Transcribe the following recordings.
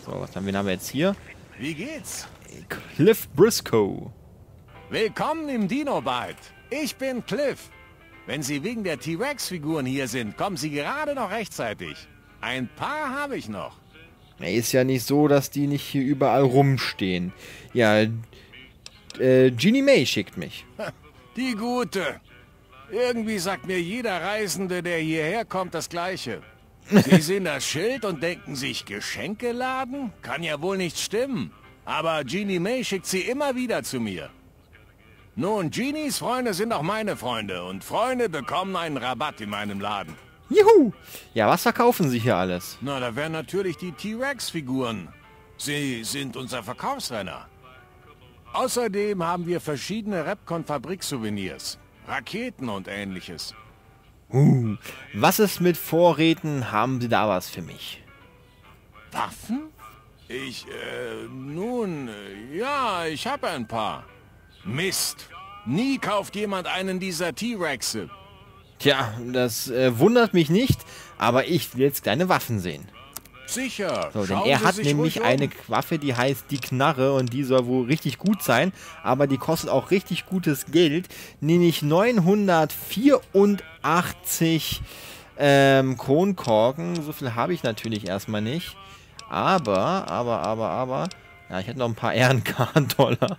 So, wen haben wir jetzt hier? Wie geht's? Cliff Briscoe. Willkommen im Dino-Bite. Ich bin Cliff. Wenn Sie wegen der T-Rex-Figuren hier sind, kommen Sie gerade noch rechtzeitig. Ein paar habe ich noch. Ist ja nicht so, dass die nicht hier überall rumstehen. Ja, Jeannie May schickt mich. Die Gute. Irgendwie sagt mir jeder Reisende, der hierher kommt, das Gleiche. Sie sehen das Schild und denken sich, Geschenkeladen? Kann ja wohl nicht stimmen. Aber Jeannie May schickt sie immer wieder zu mir. Nun, Jeannies Freunde sind auch meine Freunde und Freunde bekommen einen Rabatt in meinem Laden. Juhu! Ja, was verkaufen Sie hier alles? Na, da wären natürlich die T-Rex-Figuren. Sie sind unser Verkaufsrenner. Außerdem haben wir verschiedene Repcon-Fabrik-Souvenirs, Raketen und ähnliches. Was ist mit Vorräten? Haben Sie da was für mich? Waffen? Ja, ich habe ein paar. Mist. Nie kauft jemand einen dieser T-Rexe. Tja, das wundert mich nicht, aber ich will jetzt kleine Waffen sehen. Sicher. So, denn Schauen er Sie hat sich nämlich ruhig um. eine Waffe, die heißt die Knarre und die soll wohl richtig gut sein, aber die kostet auch richtig gutes Geld, nämlich 984 Kronkorken. So viel habe ich natürlich erstmal nicht. Aber, ja, ich hätte noch ein paar RNK-Dollar.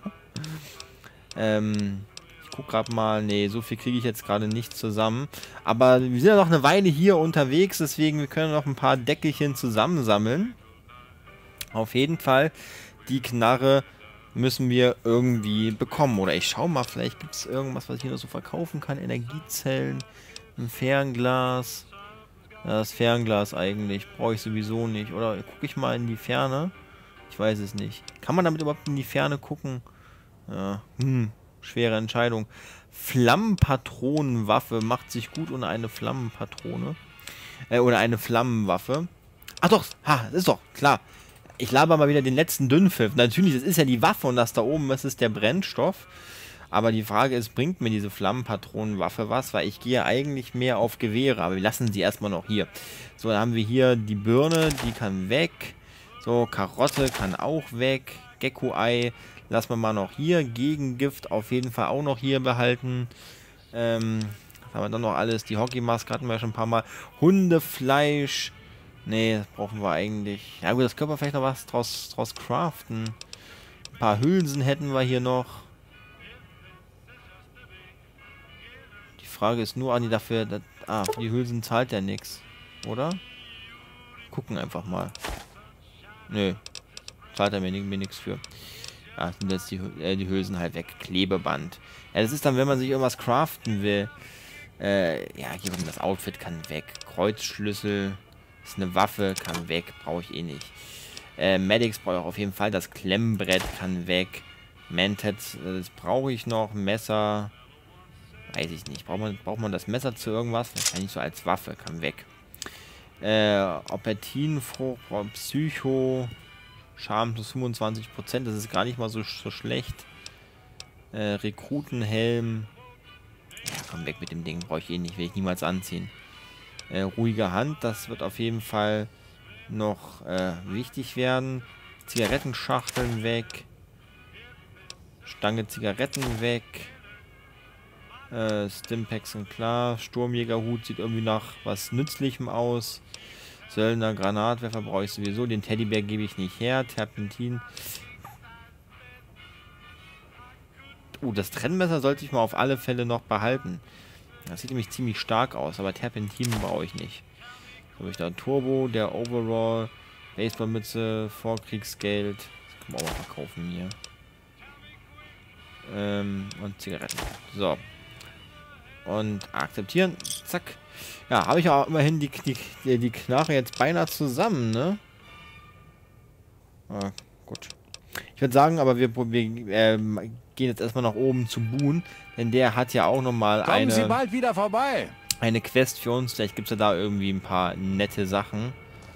Ich guck gerade mal, nee, so viel kriege ich jetzt gerade nicht zusammen. Aber wir sind ja noch eine Weile hier unterwegs, deswegen wir können noch ein paar Deckelchen zusammensammeln. Auf jeden Fall, die Knarre müssen wir irgendwie bekommen. Oder ich schau mal, vielleicht gibt es irgendwas, was ich hier noch so verkaufen kann. Energiezellen, ein Fernglas. Ja, das Fernglas eigentlich brauche ich sowieso nicht. Oder gucke ich mal in die Ferne? Ich weiß es nicht. Kann man damit überhaupt in die Ferne gucken? Ja, schwere Entscheidung. Flammenpatronenwaffe macht sich gut ohne eine Flammenpatrone. Oder eine Flammenwaffe. Ach doch, das ist doch klar. Ich laber mal wieder den letzten Dünnpfiff. Natürlich, das ist ja die Waffe und das da oben, das ist der Brennstoff. Aber die Frage ist, bringt mir diese Flammenpatronenwaffe was? Weil ich gehe eigentlich mehr auf Gewehre, aber wir lassen sie erstmal noch hier. So, dann haben wir hier die Birne, die kann weg. So, Karotte kann auch weg. Gecko-Ei lassen wir mal noch hier. Gegengift auf jeden Fall auch noch hier behalten. Was haben wir dann noch alles? Die Hockeymaske hatten wir schon ein paar Mal. Hundefleisch. Nee, das brauchen wir eigentlich. Ja gut, das können wir vielleicht noch was draus craften. Ein paar Hülsen hätten wir hier noch. Die Frage ist nur, Anni, dafür... für die Hülsen zahlt ja nichts. Oder? Gucken einfach mal. Nö. Zahlt er mir nichts für. Ja, sind jetzt die Hülsen halt weg. Klebeband. Ja, das ist dann, wenn man sich irgendwas craften will. Ja, hier das Outfit kann weg. Kreuzschlüssel. Ist eine Waffe, kann weg. Brauche ich eh nicht. Medics brauche ich auf jeden Fall. Das Klemmbrett kann weg. Mantats, das brauche ich noch. Messer. Weiß ich nicht. Braucht man das Messer zu irgendwas? Wahrscheinlich so als Waffe. Kann weg. Opertinfrucht, Psycho. Charme plus 25%. Das ist gar nicht mal so schlecht. Rekrutenhelm. Ja, komm weg mit dem Ding. Brauche ich eh nicht. Will ich niemals anziehen. Ruhige Hand. Das wird auf jeden Fall noch wichtig werden. Zigarettenschachteln weg. Stange Zigaretten weg. Stimpaks sind klar. Sturmjägerhut sieht irgendwie nach was Nützlichem aus. Söldner, Granatwerfer brauche ich sowieso. Den Teddybär gebe ich nicht her. Terpentin. Das Trennmesser sollte ich mal auf alle Fälle noch behalten. Das sieht nämlich ziemlich stark aus, aber Terpentin brauche ich nicht. So habe ich da Turbo, der Overall, Baseballmütze, Vorkriegsgeld. Das können wir auch mal verkaufen hier. Und Zigaretten. So. Und akzeptieren. Zack. Ja, habe ich auch immerhin die Knarre jetzt beinahe zusammen, ne? Gut. Ich würde sagen, aber wir gehen jetzt erstmal nach oben zu Boone, denn der hat ja auch nochmal Kommen Sie bald wieder vorbei. Eine Quest für uns. Vielleicht gibt es ja da irgendwie ein paar nette Sachen.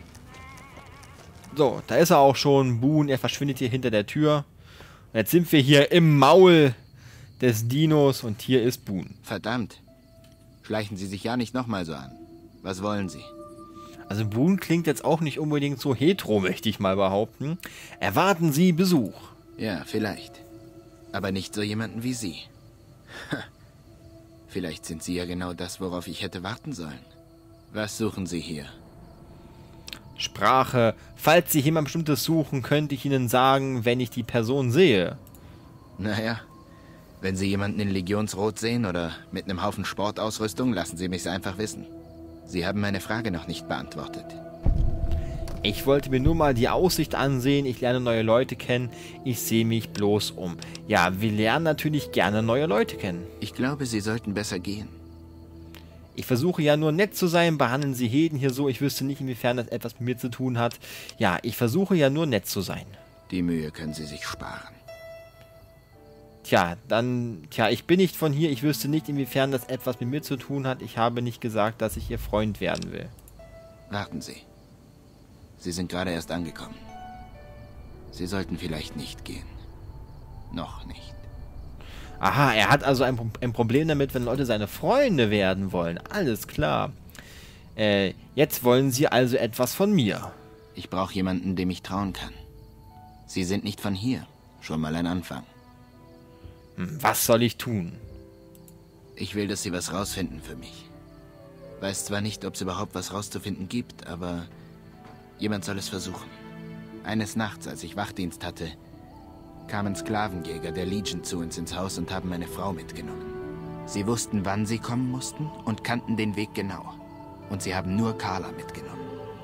So, da ist er auch schon. Boone, er verschwindet hier hinter der Tür. Und jetzt sind wir hier im Maul des Dinos und hier ist Boone. Verdammt. Schleichen Sie sich ja nicht nochmal so an. Was wollen Sie? Also Boone klingt jetzt auch nicht unbedingt so hetero, möchte ich mal behaupten. Erwarten Sie Besuch. Ja, vielleicht. Aber nicht so jemanden wie Sie. Vielleicht sind Sie ja genau das, worauf ich hätte warten sollen. Was suchen Sie hier? Sprache. Falls Sie jemand Bestimmtes suchen, könnte ich Ihnen sagen, wenn ich die Person sehe. Naja, wenn Sie jemanden in Legionsrot sehen oder mit einem Haufen Sportausrüstung, lassen Sie mich's einfach wissen. Sie haben meine Frage noch nicht beantwortet. Ich wollte mir nur mal die Aussicht ansehen, ich lerne neue Leute kennen, ich sehe mich bloß um. Ja, wir lernen natürlich gerne neue Leute kennen. Ich glaube, Sie sollten besser gehen. Ich versuche ja nur nett zu sein, behandeln Sie Heden hier so, ich wüsste nicht, inwiefern das etwas mit mir zu tun hat. Ja, ich versuche ja nur nett zu sein. Die Mühe können Sie sich sparen. Tja, ich bin nicht von hier, ich wüsste nicht, inwiefern das etwas mit mir zu tun hat. Ich habe nicht gesagt, dass ich Ihr Freund werden will. Warten Sie. Sie sind gerade erst angekommen. Sie sollten vielleicht nicht gehen. Noch nicht. Aha, er hat also ein Problem damit, wenn Leute seine Freunde werden wollen. Alles klar. Jetzt wollen Sie also etwas von mir. Ich brauche jemanden, dem ich trauen kann. Sie sind nicht von hier. Schon mal ein Anfang. Was soll ich tun? Ich will, dass Sie was rausfinden für mich. Weiß zwar nicht, ob es überhaupt was rauszufinden gibt, aber jemand soll es versuchen. Eines Nachts, als ich Wachdienst hatte, kamen Sklavenjäger der Legion zu uns ins Haus und haben meine Frau mitgenommen. Sie wussten, wann sie kommen mussten und kannten den Weg genau. Und sie haben nur Carla mitgenommen.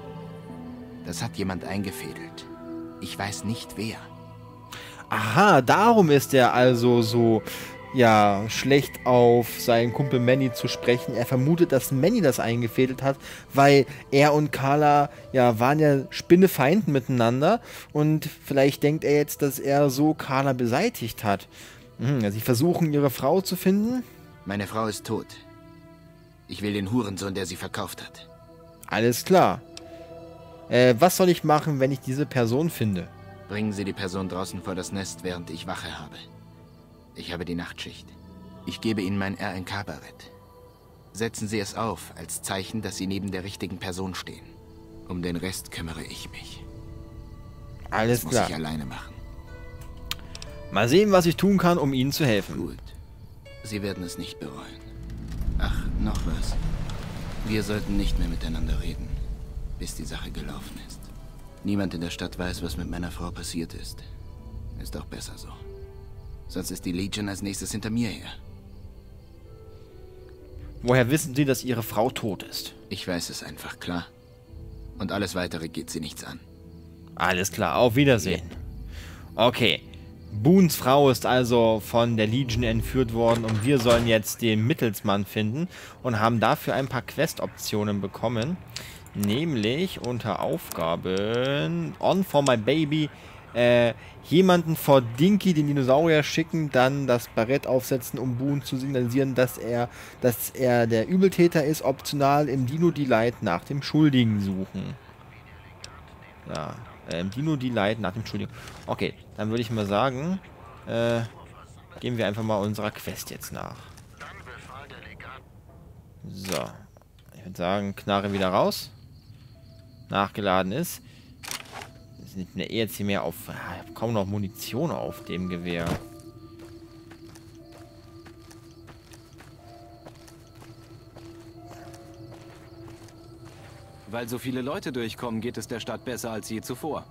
Das hat jemand eingefädelt. Ich weiß nicht, wer. Aha, darum ist er also so, ja, schlecht auf seinen Kumpel Manny zu sprechen. Er vermutet, dass Manny das eingefädelt hat, weil er und Carla, ja, waren ja Spinnefeinden miteinander. Und vielleicht denkt er jetzt, dass er so Carla beseitigt hat. Sie versuchen, ihre Frau zu finden. Meine Frau ist tot. Ich will den Hurensohn, der sie verkauft hat. Alles klar. Was soll ich machen, wenn ich diese Person finde? Bringen Sie die Person draußen vor das Nest, während ich Wache habe. Ich habe die Nachtschicht. Ich gebe Ihnen mein RNK-Barett. Setzen Sie es auf, als Zeichen, dass Sie neben der richtigen Person stehen. Um den Rest kümmere ich mich. Alles das klar. muss ich alleine machen. Mal sehen, was ich tun kann, um Ihnen zu helfen. Gut. Sie werden es nicht bereuen. Ach, noch was. Wir sollten nicht mehr miteinander reden, bis die Sache gelaufen ist. Niemand in der Stadt weiß, was mit meiner Frau passiert ist. Ist auch besser so. Sonst ist die Legion als nächstes hinter mir her. Woher wissen Sie, dass Ihre Frau tot ist? Ich weiß es einfach, klar. Und alles Weitere geht sie nichts an. Alles klar, auf Wiedersehen. Okay, Boones Frau ist also von der Legion entführt worden und wir sollen jetzt den Mittelsmann finden und haben dafür ein paar Quest-Optionen bekommen. Nämlich unter Aufgaben On for my baby jemanden vor Dinky, den Dinosaurier, schicken, dann das Barett aufsetzen, um Boone zu signalisieren, dass er der Übeltäter ist, optional im Dino Delight nach dem Schuldigen suchen. Ja, im Dino Delight nach dem Schuldigen. Okay, dann würde ich mal sagen, gehen wir einfach mal unserer Quest jetzt nach. So, ich würde sagen, Knarre wieder raus. Nachgeladen ist. Es nimmt mir jetzt hier mehr auf. Ich habe kaum noch Munition auf dem Gewehr. Weil so viele Leute durchkommen, geht es der Stadt besser als je zuvor.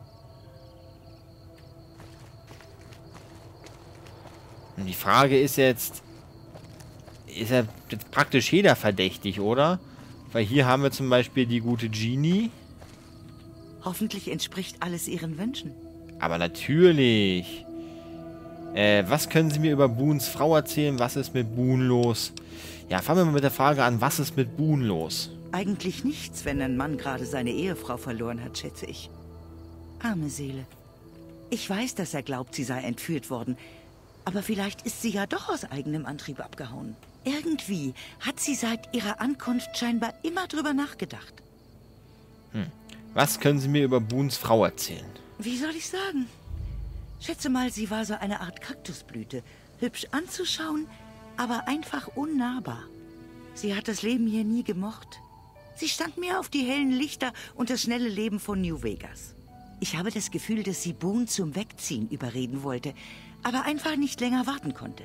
Und die Frage ist jetzt ja praktisch jeder verdächtig, oder? Weil hier haben wir zum Beispiel die gute Genie. Hoffentlich entspricht alles Ihren Wünschen. Aber natürlich. Was können Sie mir über Boones Frau erzählen? Was ist mit Boone los? Ja, fangen wir mal mit der Frage an, was ist mit Boone los? Eigentlich nichts, wenn ein Mann gerade seine Ehefrau verloren hat, schätze ich. Arme Seele. Ich weiß, dass er glaubt, sie sei entführt worden. Aber vielleicht ist sie ja doch aus eigenem Antrieb abgehauen. Irgendwie hat sie seit ihrer Ankunft scheinbar immer drüber nachgedacht. Was können Sie mir über Boones Frau erzählen? Wie soll ich sagen? Schätze mal, sie war so eine Art Kaktusblüte. Hübsch anzuschauen, aber einfach unnahbar. Sie hat das Leben hier nie gemocht. Sie stand mehr auf die hellen Lichter und das schnelle Leben von New Vegas. Ich habe das Gefühl, dass sie Boone zum Wegziehen überreden wollte, aber einfach nicht länger warten konnte.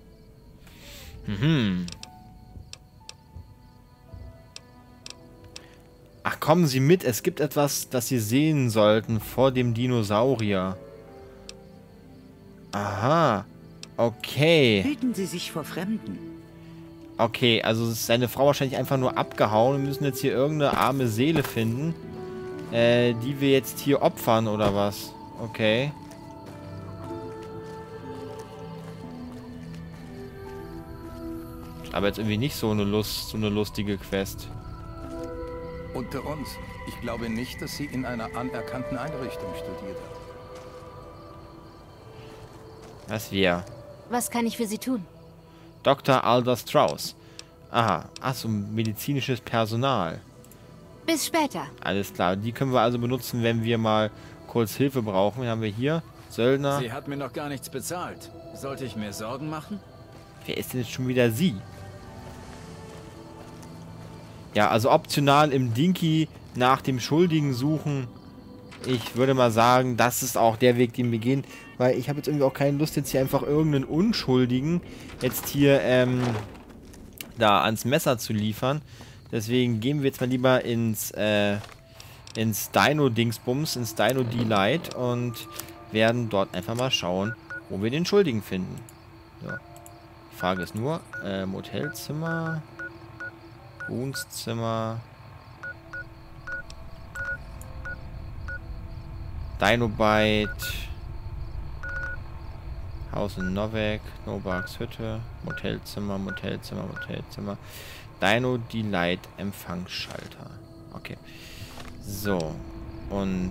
Ach, kommen Sie mit, es gibt etwas, das Sie sehen sollten vor dem Dinosaurier. Aha, okay. Hüten Sie sich vor Fremden. Okay, also ist seine Frau wahrscheinlich einfach nur abgehauen. Wir müssen jetzt hier irgendeine arme Seele finden, die wir jetzt hier opfern, oder was? Okay. Aber jetzt irgendwie nicht so eine lustige Quest. Unter uns. Ich glaube nicht, dass sie in einer anerkannten Einrichtung studiert hat. Was wir? Was kann ich für Sie tun? Dr. Alder Strauss. Aha. Achso, medizinisches Personal. Bis später. Alles klar. Die können wir also benutzen, wenn wir mal kurz Hilfe brauchen. Wen haben wir hier? Söldner. Sie hat mir noch gar nichts bezahlt. Sollte ich mir Sorgen machen? Wer ist denn jetzt schon wieder sie? Ja, also optional im Dinky nach dem Schuldigen suchen. Ich würde mal sagen, das ist auch der Weg, den wir gehen. Weil ich habe jetzt irgendwie auch keine Lust, jetzt hier einfach irgendeinen Unschuldigen jetzt hier da ans Messer zu liefern. Deswegen gehen wir jetzt mal lieber ins Dino-Dingsbums, ins Dino-Delight und werden dort einfach mal schauen, wo wir den Schuldigen finden. So. Die Frage ist nur, Motelzimmer, Wohnzimmer, Dinobite, Haus in Novak, Novaks Hütte, Motelzimmer, Dino Delight Empfangsschalter. Okay. So. Und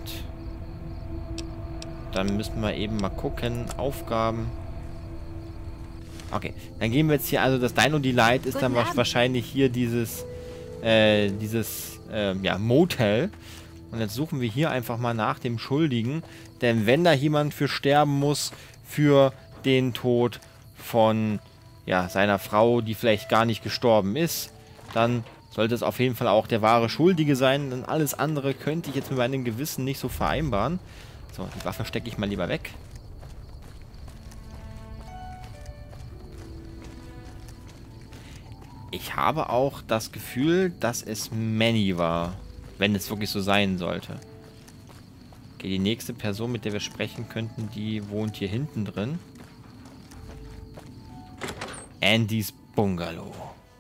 dann müssen wir eben mal gucken. Aufgaben. Okay. Dann gehen wir jetzt hier, also das Dino Delight ist dann wahrscheinlich hier dieses Motel. Und jetzt suchen wir hier einfach mal nach dem Schuldigen. Denn wenn da jemand für sterben muss, für den Tod von seiner Frau, die vielleicht gar nicht gestorben ist, dann sollte es auf jeden Fall auch der wahre Schuldige sein. Denn alles andere könnte ich jetzt mit meinem Gewissen nicht so vereinbaren. So, die Waffe stecke ich mal lieber weg. Ich habe auch das Gefühl, dass es Manny war. Wenn es wirklich so sein sollte. Okay, die nächste Person, mit der wir sprechen könnten, die wohnt hier hinten drin. Andys Bungalow.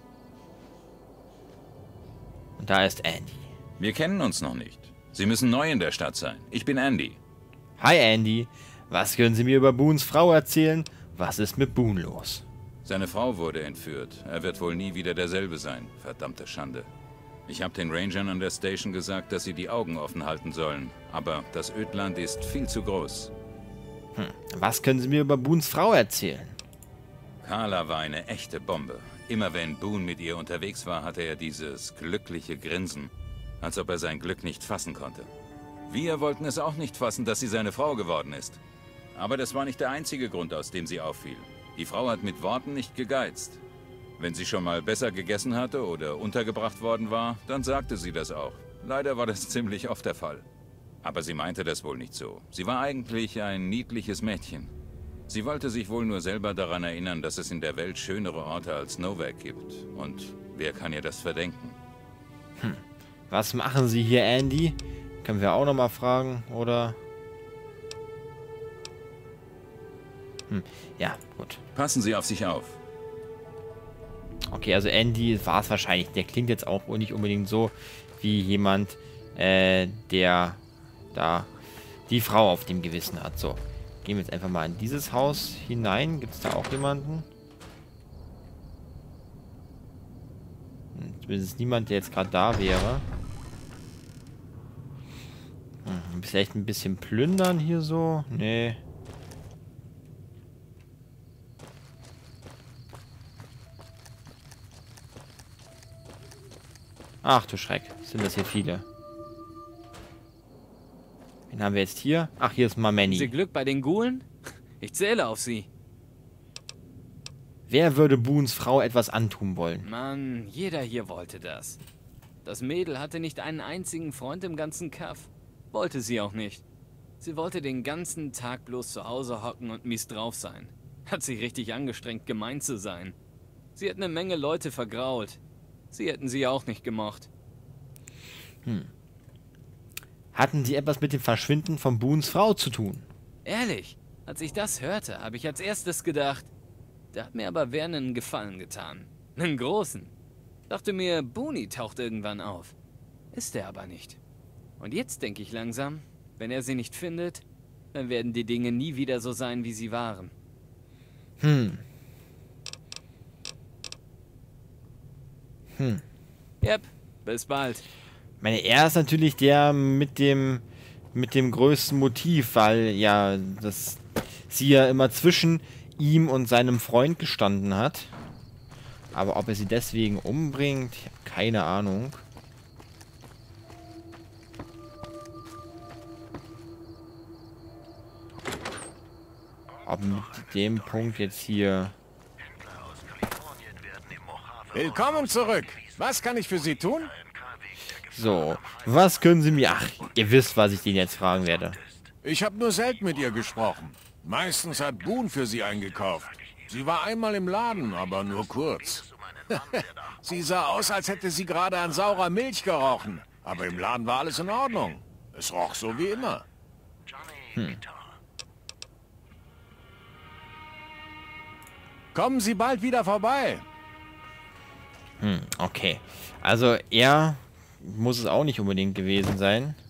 Und da ist Andy. Wir kennen uns noch nicht. Sie müssen neu in der Stadt sein. Ich bin Andy. Hi Andy. Was können Sie mir über Boones Frau erzählen? Was ist mit Boone los? Seine Frau wurde entführt. Er wird wohl nie wieder derselbe sein. Verdammte Schande. Ich habe den Rangern an der Station gesagt, dass sie die Augen offen halten sollen. Aber das Ödland ist viel zu groß. Was können Sie mir über Boones Frau erzählen? Carla war eine echte Bombe. Immer wenn Boone mit ihr unterwegs war, hatte er dieses glückliche Grinsen, als ob er sein Glück nicht fassen konnte. Wir wollten es auch nicht fassen, dass sie seine Frau geworden ist. Aber das war nicht der einzige Grund, aus dem sie auffiel. Die Frau hat mit Worten nicht gegeizt. Wenn sie schon mal besser gegessen hatte oder untergebracht worden war, dann sagte sie das auch. Leider war das ziemlich oft der Fall. Aber sie meinte das wohl nicht so. Sie war eigentlich ein niedliches Mädchen. Sie wollte sich wohl nur selber daran erinnern, dass es in der Welt schönere Orte als Novak gibt. Und wer kann ihr das verdenken? Was machen Sie hier, Andy? Können wir auch nochmal fragen, oder? Ja, gut. Passen Sie auf sich auf. Okay, also Andy war es wahrscheinlich. Der klingt jetzt auch nicht unbedingt so wie jemand, der da die Frau auf dem Gewissen hat. So, gehen wir jetzt einfach mal in dieses Haus hinein. Gibt es da auch jemanden? Zumindest niemand, der jetzt gerade da wäre. Vielleicht ein bisschen plündern hier so? Nee. Ach du Schreck, sind das hier viele. Wen haben wir jetzt hier? Ach, hier ist mal Manny. Sie Glück bei den Ghoulen? Ich zähle auf sie. Wer würde Boones Frau etwas antun wollen? Mann, jeder hier wollte das. Das Mädel hatte nicht einen einzigen Freund im ganzen Kaff. Wollte sie auch nicht. Sie wollte den ganzen Tag bloß zu Hause hocken und mies drauf sein. Hat sich richtig angestrengt, gemein zu sein. Sie hat eine Menge Leute vergrault. Sie hätten sie auch nicht gemocht. Hatten Sie etwas mit dem Verschwinden von Boons Frau zu tun? Ehrlich, als ich das hörte, habe ich als erstes gedacht, da hat mir aber Werner einen Gefallen getan. Einen großen. Dachte mir, Boone taucht irgendwann auf. Ist er aber nicht. Und jetzt denke ich langsam, wenn er sie nicht findet, dann werden die Dinge nie wieder so sein, wie sie waren. Yep, bis bald. Er ist natürlich der mit dem größten Motiv, weil ja sie ja immer zwischen ihm und seinem Freund gestanden hat. Aber ob er sie deswegen umbringt, ich habe keine Ahnung. Ob mit dem Punkt jetzt hier... Willkommen zurück. Was kann ich für Sie tun? So, was können Sie mir... Ach, ihr wisst, was ich den jetzt fragen werde. Ich habe nur selten mit ihr gesprochen. Meistens hat Boone für sie eingekauft. Sie war einmal im Laden, aber nur kurz. Sie sah aus, als hätte sie gerade an saurer Milch gerochen. Aber im Laden war alles in Ordnung. Es roch so wie immer. Kommen Sie bald wieder vorbei. Okay. Also er muss es auch nicht unbedingt gewesen sein.